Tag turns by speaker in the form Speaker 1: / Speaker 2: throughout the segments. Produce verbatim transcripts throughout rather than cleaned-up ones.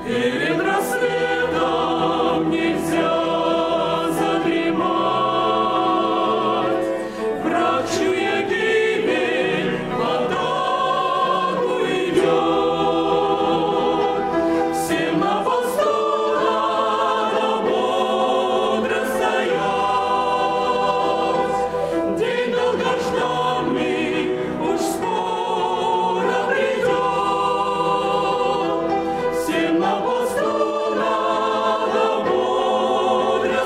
Speaker 1: Перед рассветом нельзя задремать, враг, чуя гибель, в атаку идет. Всем на посту надо бодро стоять. День долгожданный уж скоро придет. Всем на посту надо бодро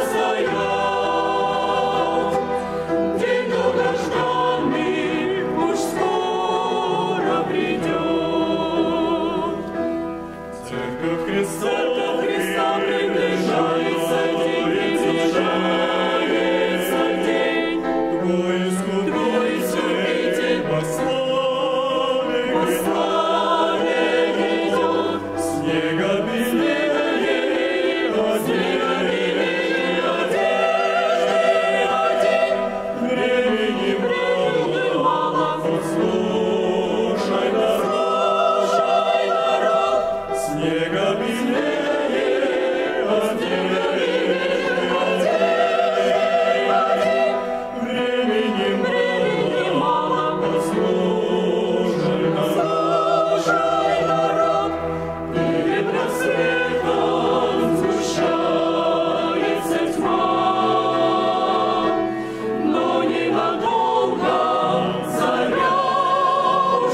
Speaker 1: стоять. День долгожданный уж скоро придет.
Speaker 2: Церковь Христа,
Speaker 1: Церковь Христа приближается день, приближается день.
Speaker 2: Твой
Speaker 1: Твой Искупитель
Speaker 2: во славе
Speaker 1: во славе идет.
Speaker 2: снега белее времени мало, послушай народ, снега белее времени мало, послушай народ.
Speaker 1: Перед рассветом сгущается тьма, но ненадолго заря уж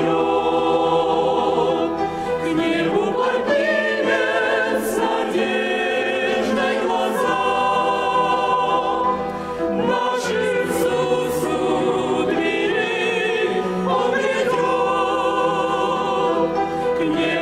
Speaker 1: встает. К небу поднимет с надеждой глаза. Наш Иисус у дверей Он придет. К небу